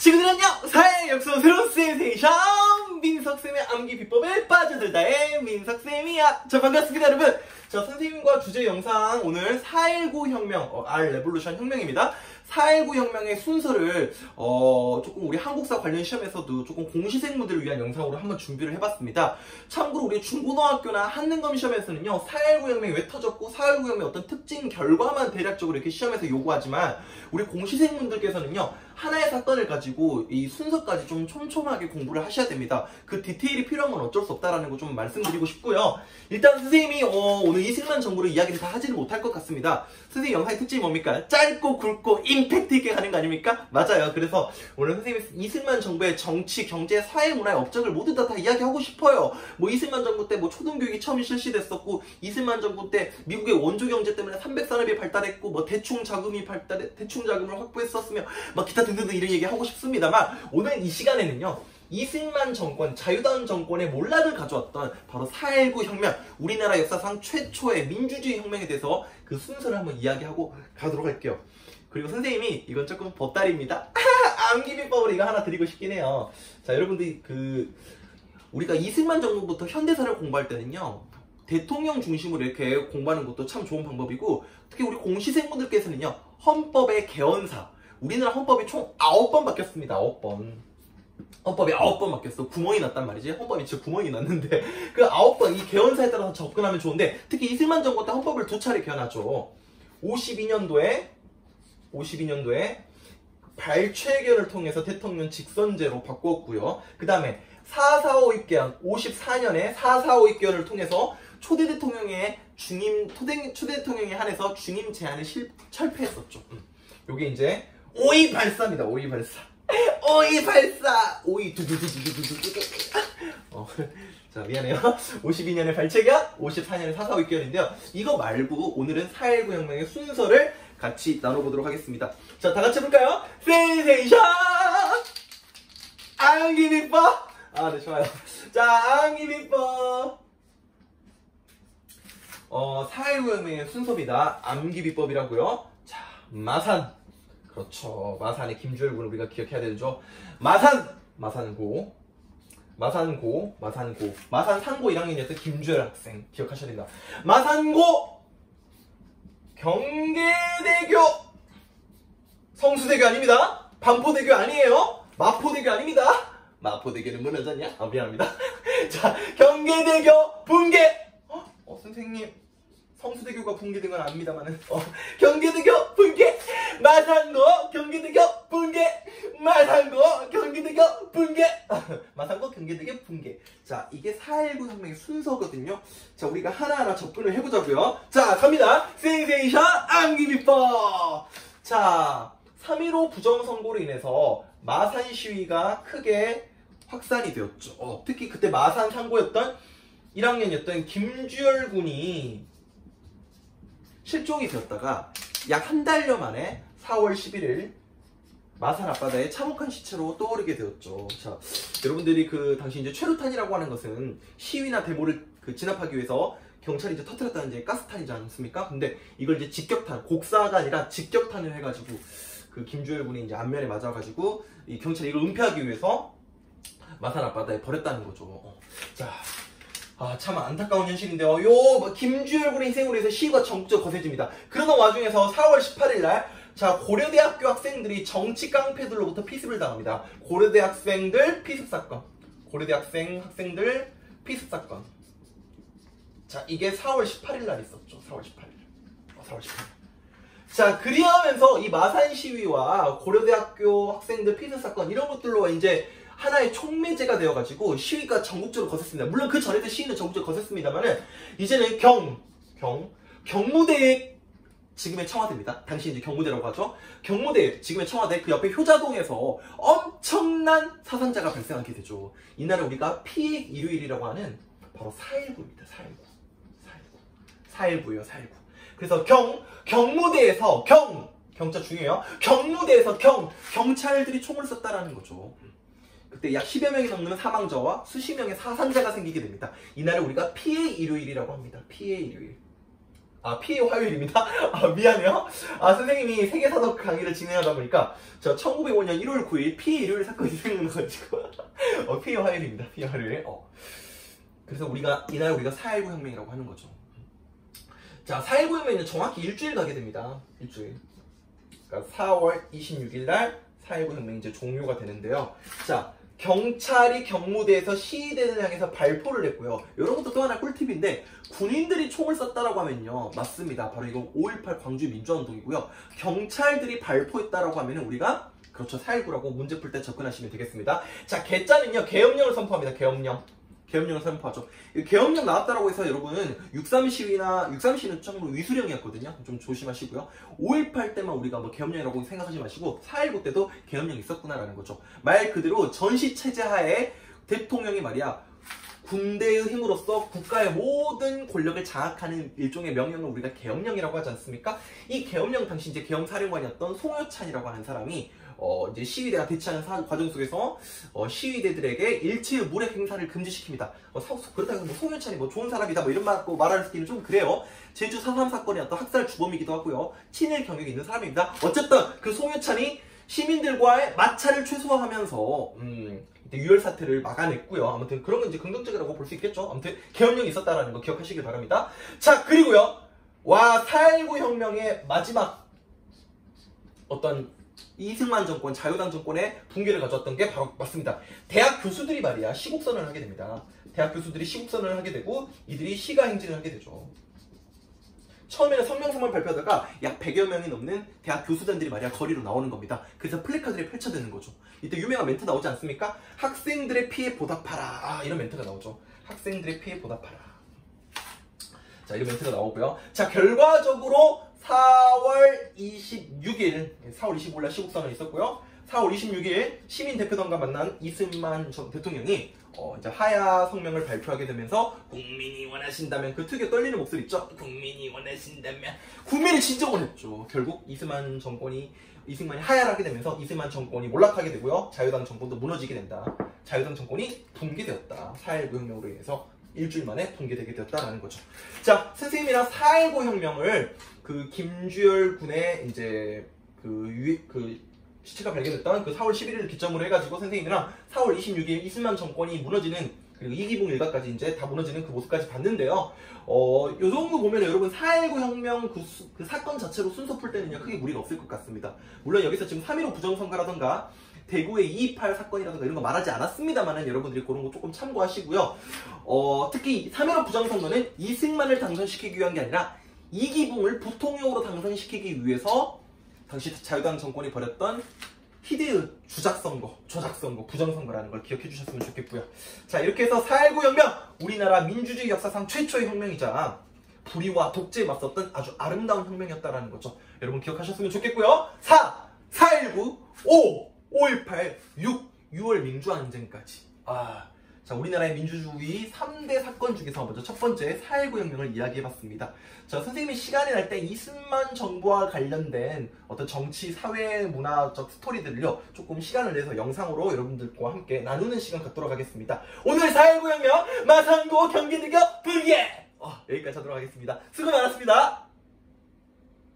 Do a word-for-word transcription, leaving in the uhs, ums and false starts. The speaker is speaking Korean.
친구들 안녕! 사회 역사 새로운 센세이션 민석쌤의 암기 비법에 빠져들다의 민석쌤이야. 자, 반갑습니다 여러분. 자, 선생님과 주제 영상 오늘 사 일구 혁명, 어, R 레볼루션 혁명입니다. 사 일구 혁명의 순서를 어, 조금 우리 한국사 관련 시험에서도 조금 공시생분들을 위한 영상으로 한번 준비를 해봤습니다. 참고로 우리 중고등학교나 한능검 시험에서는요, 사 일구 혁명이 왜 터졌고 사 일구 혁명의 어떤 특징 결과만 대략적으로 이렇게 시험에서 요구하지만 우리 공시생분들께서는요, 하나의 사건을 가지고 이 순서까지 좀 촘촘하게 공부를 하셔야 됩니다. 그 디테일이 필요한 건 어쩔 수 없다라는 거 좀 말씀드리고 싶고요. 일단 선생님이 어, 오늘 이승만 정부를 이야기를 다 하지는 못할 것 같습니다. 선생님 영상의 특징이 뭡니까? 짧고 굵고 임팩트 있게 가는 거 아닙니까? 맞아요. 그래서 오늘 선생님이 이승만 정부의 정치, 경제, 사회, 문화의 업적을 모두 다, 다 이야기하고 싶어요. 뭐 이승만 정부 때 뭐 초등교육이 처음 실시됐었고, 이승만 정부 때 미국의 원조 경제 때문에 삼백 산업이 발달했고, 뭐 대충 자금이 발달해 대충 자금을 확보했었으며, 막 기타 등등등 이런 얘기 하고 싶습니다만, 오늘 이 시간에는요, 이승만 정권, 자유다운 정권의 몰락을 가져왔던 바로 사 일구 혁명, 우리나라 역사상 최초의 민주주의 혁명에 대해서 그 순서를 한번 이야기하고 가도록 할게요. 그리고 선생님이 이건 조금 보따리입니다. 암기비법으로 이거 하나 드리고 싶긴 해요. 자, 여러분들이 그 우리가 이승만 정부부터 현대사를 공부할 때는요, 대통령 중심으로 이렇게 공부하는 것도 참 좋은 방법이고, 특히 우리 공시생분들께서는요, 헌법의 개헌사, 우리나라 헌법이 총 아홉 번 바뀌었습니다. 아홉 번. 헌법이 아홉 번 바뀌었어. 구멍이 났단 말이지. 헌법이 진짜 구멍이 났는데 그 아홉 번 이 개헌사에 따라서 접근하면 좋은데, 특히 이승만 정권 때 헌법을 두 차례 개헌하죠. 오십이 년도에 오십이 년도에 발췌개헌을 통해서 대통령 직선제로 바꿨고요. 그 다음에 사사오입 개헌, 오십사 년에 사사오입 개헌을 통해서 초대 대통령의 중임 초대, 초대 대통령에 한해서 중임 제한을 실, 철폐했었죠. 음. 요게 이제 오이 발사입니다. 오이 발사. 오이 발사! 오이 두두두두두두두두. 어, 자, 미안해요. 오십이 년에 발췌개헌, 오십사 년에 사사오입 개헌인데요. 이거 말고 오늘은 사 일구 혁명의 순서를 같이 나눠보도록 하겠습니다. 자, 다 같이 해볼까요? 센세이션! 암기비법! 아, 네, 좋아요. 자, 암기비법! 어, 사 일구 혁명의 순서입니다. 암기비법이라고요. 자, 마산. 그렇죠. 마산의 김주열군 우리가 기억해야 되죠. 마산! 마산고. 마산고. 마산고. 마산 상고 일 학년이었던 김주열 학생. 기억하셔야 됩니다. 마산고! 경계대교! 성수대교 아닙니다. 반포대교 아니에요. 마포대교 아닙니다. 마포대교는 무너졌냐? 아, 미안합니다. 자, 경계대교 붕괴! 어, 어 선생님. 성수대교가 붕괴된 건 압니다만은, 어, 경계대교 붕괴! 마산고 경계대교 붕괴! 마산고 경계대교 붕괴! 마산고 경계대교 붕괴. 자, 이게 사 일구 혁명의 순서거든요. 자, 우리가 하나하나 접근을 해보자고요. 자, 갑니다. 센세이션 암기비법! 자, 삼 일오 부정선거로 인해서 마산 시위가 크게 확산이 되었죠. 어, 특히 그때 마산 상고였던 일 학년이었던 김주열 군이 실종이 되었다가 약 한 달여 만에 사월 십일일 마산 앞바다에 참혹한 시체로 떠오르게 되었죠. 자, 여러분들이 그 당시 이제 최루탄이라고 하는 것은 시위나 데모를 그 진압하기 위해서 경찰이 이제 터뜨렸다는 이제 가스탄이지 않습니까? 근데 이걸 이제 직격탄, 곡사가 아니라 직격탄을 해가지고 그 김주열 군이 이제 안면에 맞아가지고 이 경찰이 이걸 은폐하기 위해서 마산 앞바다에 버렸다는 거죠. 어. 자. 아, 참 안타까운 현실인데요. 요 김주열 군의 희생으로 해서 시위가 전국적으로 거세집니다. 그러던 와중에서 사월 십팔일날 자, 고려대학교 학생들이 정치 깡패들로부터 피습을 당합니다. 고려대 학생들 피습 사건. 고려대 학생 학생들 피습 사건. 자, 이게 사월 십팔일날 있었죠. 사월 십팔일. 어, 사월 십팔일. 자, 그리하면서 이 마산 시위와 고려대학교 학생들 피습 사건 이런 것들로 이제 하나의 촉매제가 되어가지고 시위가 전국적으로 거셌습니다. 물론 그 전에도 시위는 전국적으로 거셌습니다만은 이제는 경, 경, 경무대 지금의 청와대입니다. 당시 이제 경무대라고 하죠. 경무대 지금의 청와대 그 옆에 효자동에서 엄청난 사상자가 발생하게 되죠. 이날을 우리가 피해 일요일이라고 하는 바로 사 일구입니다. 사 일구, 사 일구, 사 일구예요. 사 일구. 그래서 경, 경무대에서 경, 경자 중요해요. 경무대에서 경, 경찰들이 총을 쐈다라는 거죠. 그때 약 십여 명이 넘는 사망자와 수십 명의 사상자가 생기게 됩니다. 이날을 우리가 피해 일요일이라고 합니다. 피해 일요일. 아, 피해 화요일입니다. 아, 미안해요. 아, 선생님이 세계사덕 강의를 진행하다 보니까 저 천구백오 년 일월 구일 피해 일요일 사건이 생각나가지고 어, 피해 화요일입니다. 피해 화요일. 어. 그래서 우리가 이날 우리가 사일구 혁명이라고 하는 거죠. 자, 사일구 혁명은 정확히 일주일 가게 됩니다. 일주일. 그러니까 사월 이십육일 날 사일구 혁명이 이제 종료가 되는데요. 자, 경찰이 경무대에서 시위대를 향해서 발포를 했고요. 이런 것도 또 하나 꿀팁인데, 군인들이 총을 쐈다라고 하면요, 맞습니다. 바로 이거 오일팔 광주 민주화운동이고요. 경찰들이 발포했다라고 하면은 우리가 그렇죠, 사일구라고 문제 풀 때 접근하시면 되겠습니다. 자, 개짜는요, 계엄령을 선포합니다. 계엄령. 계엄령을 선포하죠. 계엄령 나왔다라고 해서 여러분은 육삼 시위나 육삼 시는 참고로 위수령이었거든요. 좀 조심하시고요. 오일팔 때만 우리가 뭐 계엄령이라고 생각하지 마시고 사일구 때도 계엄령이 있었구나라는 거죠. 말 그대로 전시 체제 하에 대통령이 말이야 군대의 힘으로써 국가의 모든 권력을 장악하는 일종의 명령을 우리가 계엄령이라고 하지 않습니까? 이 계엄령 당시 이제 계엄사령관이었던 송효찬이라고 하는 사람이 어, 이제 시위대가 대치하는 사, 과정 속에서 어, 시위대들에게 일체의 무력 행사를 금지시킵니다. 어, 사, 그렇다고 해서 뭐 송효찬이 뭐 좋은 사람이다 뭐 이런 말 말하기는 좀 그래요. 제주 사삼 사건이 어떤 학살 주범이기도 하고요. 친일 경력이 있는 사람입니다. 어쨌든 그 송효찬이 시민들과의 마찰을 최소화하면서 음, 유혈 사태를 막아냈고요. 아무튼 그런 건 이제 긍정적이라고 볼 수 있겠죠. 아무튼 계엄령이 있었다라는 거 기억하시길 바랍니다. 자, 그리고요. 와, 사일구 혁명의 마지막 어떤 이승만 정권, 자유당 정권의 붕괴를 가져왔던 게 바로 맞습니다. 대학 교수들이 말이야 시국선언을 하게 됩니다. 대학 교수들이 시국선언을 하게 되고 이들이 시가 행진을 하게 되죠. 처음에는 성명서만 발표하다가 약 백여 명이 넘는 대학 교수단들이 말이야 거리로 나오는 겁니다. 그래서 플래카드를 펼쳐대는 거죠. 이때 유명한 멘트 나오지 않습니까? 학생들의 피해 보답하라. 아, 이런 멘트가 나오죠. 학생들의 피해 보답하라. 자, 이런 멘트가 나오고요. 자, 결과적으로 사월 이십육일, 사월 이십오일 날 시국선언이 있었고요. 사월 이십육일 시민대표단과 만난 이승만 전 대통령이 어, 이제 하야 성명을 발표하게 되면서 국민이 원하신다면 그 특유의 떨리는 목소리 있죠? 국민이 원하신다면 국민이 진짜 원했죠. 결국 이승만 정권이 이승만이 하야를 하게 되면서 이승만 정권이 몰락하게 되고요. 자유당 정권도 무너지게 된다. 자유당 정권이 붕괴되었다. 사일구 혁명으로 인해서 일주일 만에 붕괴되게 되었다라는 거죠. 자, 선생님이랑 사일구 혁명을 그 김주열 군의 이제 그 유, 그 시체가 발견됐던 그 사월 십일일을 기점으로 해가지고 선생님이랑 사월 이십육일 이승만 정권이 무너지는 그리고 이기붕 일가까지 이제 다 무너지는 그 모습까지 봤는데요. 어, 요 정도 보면 여러분 사일구 혁명 그, 수, 그 사건 자체로 순서 풀 때는요 크게 무리가 없을 것 같습니다. 물론 여기서 지금 삼일오 부정선거라던가 대구의 이이팔 사건이라든가 이런 거 말하지 않았습니다만은 여러분들이 그런 거 조금 참고하시고요. 어, 특히 삼일오 부정선거는 이승만을 당선시키기 위한 게 아니라 이기붕을 부통령으로 당선시키기 위해서 당시 자유당 정권이 벌였던 희대의 주작선거, 조작선거, 부정선거라는 걸 기억해 주셨으면 좋겠고요. 자, 이렇게 해서 사일구 혁명, 우리나라 민주주의 역사상 최초의 혁명이자 불의와 독재에 맞섰던 아주 아름다운 혁명이었다라는 거죠. 여러분 기억하셨으면 좋겠고요. 사, 사일구, 오, 오일팔, 육, 유월 민주항쟁까지. 아, 자, 우리나라의 민주주의 삼 대 사건 중에서 먼저 첫 번째 사일구 혁명을 이야기해봤습니다. 자, 선생님이 시간이 날 때 이승만 정부와 관련된 어떤 정치, 사회, 문화적 스토리들을요 조금 시간을 내서 영상으로 여러분들과 함께 나누는 시간 갖도록 하겠습니다. 오늘 사일구 혁명 마산고 경기대교 불예! 어, 여기까지 하도록 하겠습니다. 수고 많았습니다.